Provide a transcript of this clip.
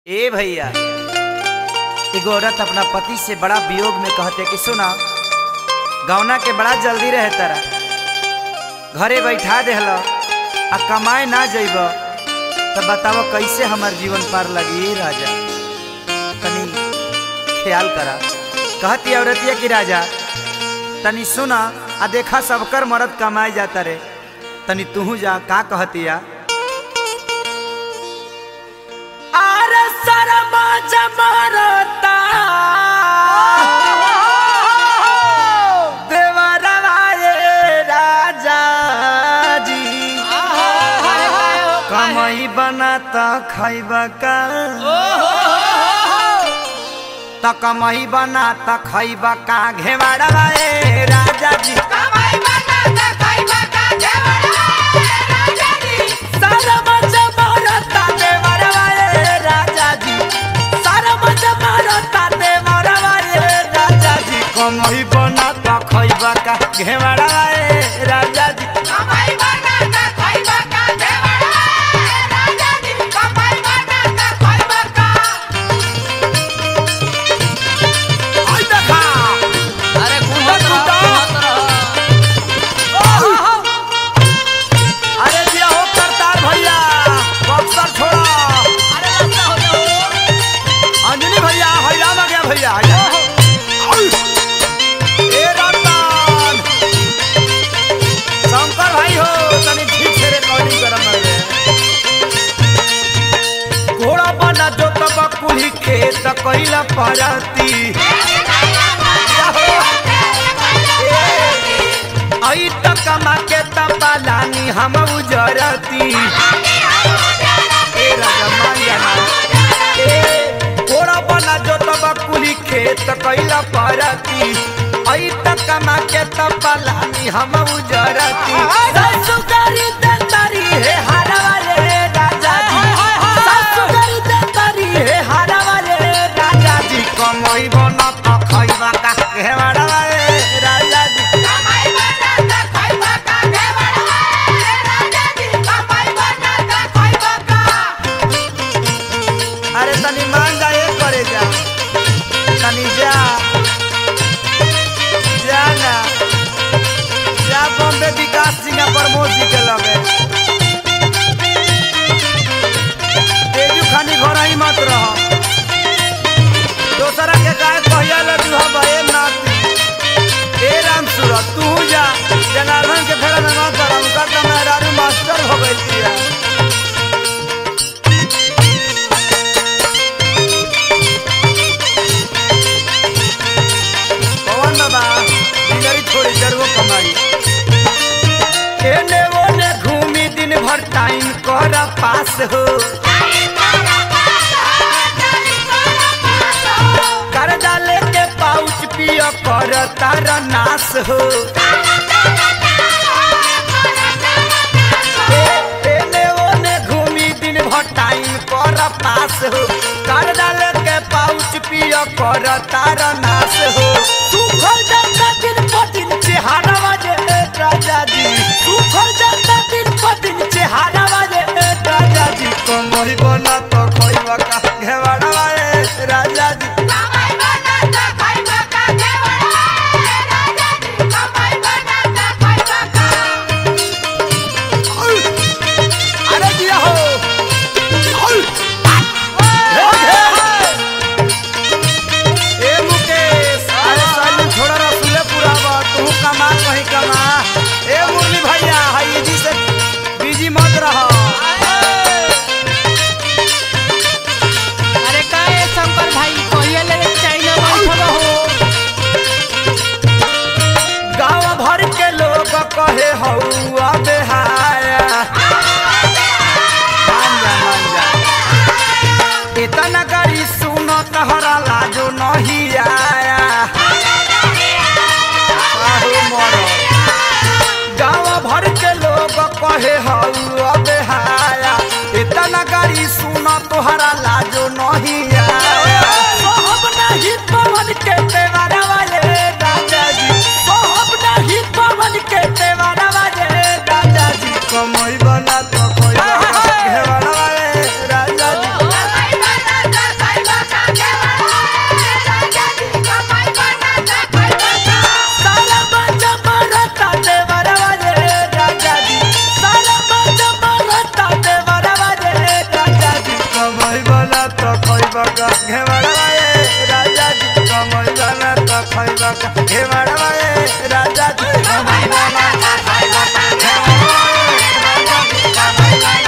ए भैया, एगो औरत अपना पति से बड़ा वियोग में कहते कि सुना, गौना के बड़ा जल्दी रहे तारा, घरे बैठा देहल आ कमाए ना जइब तो बताओ कैसे हमार जीवन पार लगी। राजा तनी ख्याल करा। कहती औरतिया कि राजा तनी सुना आ देखा सबकर मर्द कमाए जाता रे, तनी तू जा। का कहतिया? राजा जी कमाई बनाता खैबा का, तो कमाई बनाता खैबा का घेवाड़ा ए राजा जी। कमाई बनाता खैबा का घेवाड़ा राजा जी। सारा मजा मारता देवरवा ए राजा जी, सारा मजा मारता देवरवा ए राजा जी। कमाई बनाता खैबा का घेवाड़ा ए राजा जी। कमाई बनाता खैबा का घेवाड़ा राजा जी। कमाई बनाता खैबा का। आई देखा, अरे घूमत रहो। अरे दिया हो करतार भैया, बक्सर छोड़ा। अरे रास्ता हो जाओ। अंजनी भैया, हैरान आ गया भैया। ए रतन शंकर भाई हो, तनी ठीक से रिकॉर्डिंग करम रे। घोड़ा बना जो तब कुली खेत कइला परती, आई त कमा के तपालानी हम उजरती। ए राजा माया ना ए घोड़ा बना जो तब कुली खेत कइला परती, आई त कमा के तपालानी हम उजरती। ससुरी दंतारी है हारा वाले राजा जी, ससुरी दंतारी है हारा वाले राजा जी। कमाई बना त खैबा का घेवाड़ा वाले राजा जी। कमाई बना त खैबा का घेवाड़ा वाले राजा जी। कमाई बना त खैबा का। अरे तनी मान जा, ये करे जा, तनी जा जाना जा बॉम्बे विकास सिंह प्रमोद जी के लगे। तेजू खानी घर ही मत रह, दोसरा के गाय कहिया ले दुहब ए नाती। ए राम सूरत तू जा, जनार्दन के फेरा में मत कर, उनका तो मेहरारू मास्टर हो गई थी। पवन बाबा दिनरी थोड़ी जरूर कमाई। एने ओने घूमी दिन भर टाइम कर पास हो, कर्जा लेके पाउच पिया कर तार नाश हो। एने ओने घूमी दिन भर टाइम कर पास हो, कर्जा लेके पाउच पिया कर तार नाश हो। सुखल जाता दिन पर दिन चेहरा वाजे राजा जी, सुखल जाता दिन पर दिन चेहरा वाजे राजा जी। कमाई बना तो खैबा का घेवाड़ा वाले राजा जी। कमाई बना तो खैबा का घेवाड़ा राजा जी। कमाई बना तो खैबा का। अरे दिया हो ए मुकेश, अरे साली थोड़ा रसूले पुरावा, तू कमा कहीं कमा। ए मुरली भैया, हाई जी से बिजी मत रहो। अरे का है शंकर भाई, कहिए ले चाइना बैठल हो। गाँव भर के लोग कहे हौआ बेहाया, मान जा इतना गाड़ी सुनो तहरा लाजो नहीं आया। गाँव भर के लोग कहे हौआ बेहाया, इतना गाड़ी सुनो तोहरा लाजो नहीं आया। सोहब नहीं पवन के तेवारा वाले राजा जी, सोहब नहीं पवन के तेवारा वाले राजा जी। कमाई बना तो खैबा का घेवाड़ा वाले राजा जी। कमाई बना तो खेवाए राजा जी